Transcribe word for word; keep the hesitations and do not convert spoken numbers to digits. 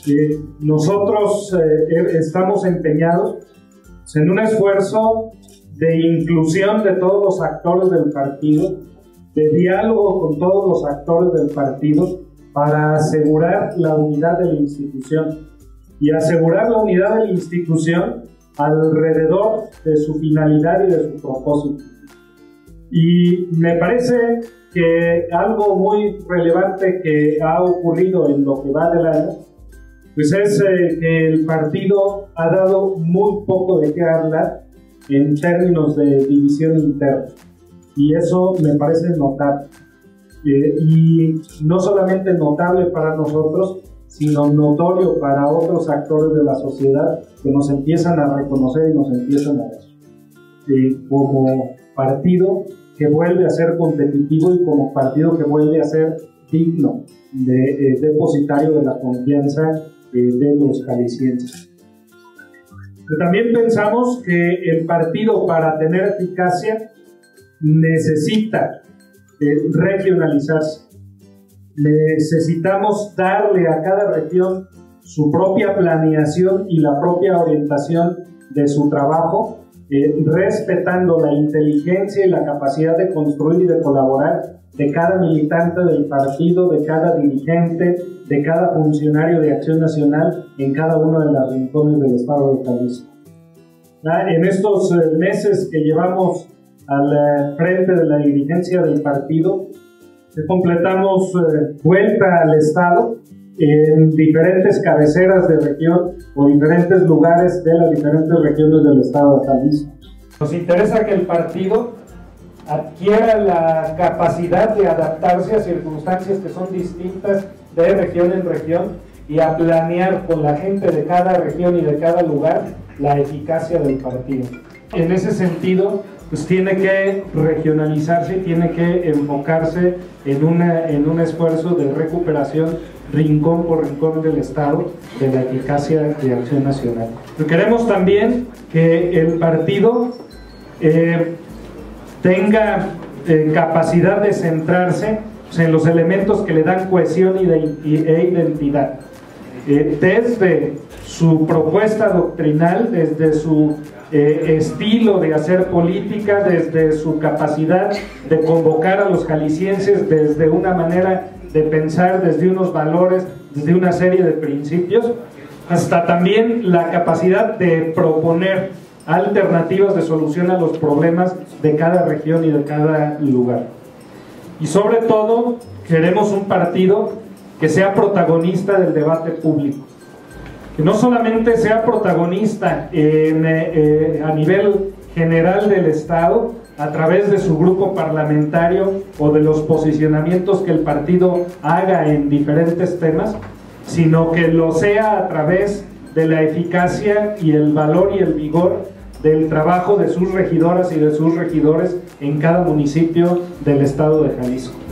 Eh, nosotros eh, estamos empeñados en un esfuerzo de inclusión de todos los actores del partido, de diálogo con todos los actores del partido para asegurar la unidad de la institución y asegurar la unidad de la institución alrededor de su finalidad y de su propósito. Y me parece que algo muy relevante que ha ocurrido en lo que va del año, pues es eh, que el partido ha dado muy poco de qué hablar en términos de división interna, y eso me parece notable. Eh, y no solamente notable para nosotros, sino notorio para otros actores de la sociedad que nos empiezan a reconocer y nos empiezan a ver eh, como partido que vuelve a ser competitivo y como partido que vuelve a ser digno de eh, depositario de la confianza eh, de los jaliscienses. Pero también pensamos que el partido, para tener eficacia, necesita eh, regionalizarse. Necesitamos darle a cada región su propia planeación y la propia orientación de su trabajo, eh, respetando la inteligencia y la capacidad de construir y de colaborar de cada militante del partido, de cada dirigente, de cada funcionario de Acción Nacional en cada uno de los rincones del estado de Jalisco. Ah, en estos eh, meses que llevamos al frente de la dirigencia del partido, completamos eh, vuelta al estado en diferentes cabeceras de región o diferentes lugares de las diferentes regiones del estado de Jalisco. Nos interesa que el partido adquiera la capacidad de adaptarse a circunstancias que son distintas de región en región y a planear con la gente de cada región y de cada lugar la eficacia del partido. En ese sentido, pues tiene que regionalizarse y tiene que enfocarse en, una, en un esfuerzo de recuperación rincón por rincón del Estado de la eficacia de Acción Nacional. Pero queremos también que el partido eh, tenga eh, capacidad de centrarse pues, en los elementos que le dan cohesión y de, y, e identidad. Eh, desde su propuesta doctrinal, desde su Eh, estilo de hacer política, desde su capacidad de convocar a los jaliscienses, desde una manera de pensar, desde unos valores, desde una serie de principios, hasta también la capacidad de proponer alternativas de solución a los problemas de cada región y de cada lugar. Y sobre todo, queremos un partido que sea protagonista del debate público, que no solamente sea protagonista en, eh, a nivel general del Estado, a través de su grupo parlamentario o de los posicionamientos que el partido haga en diferentes temas, sino que lo sea a través de la eficacia y el valor y el vigor del trabajo de sus regidoras y de sus regidores en cada municipio del estado de Jalisco.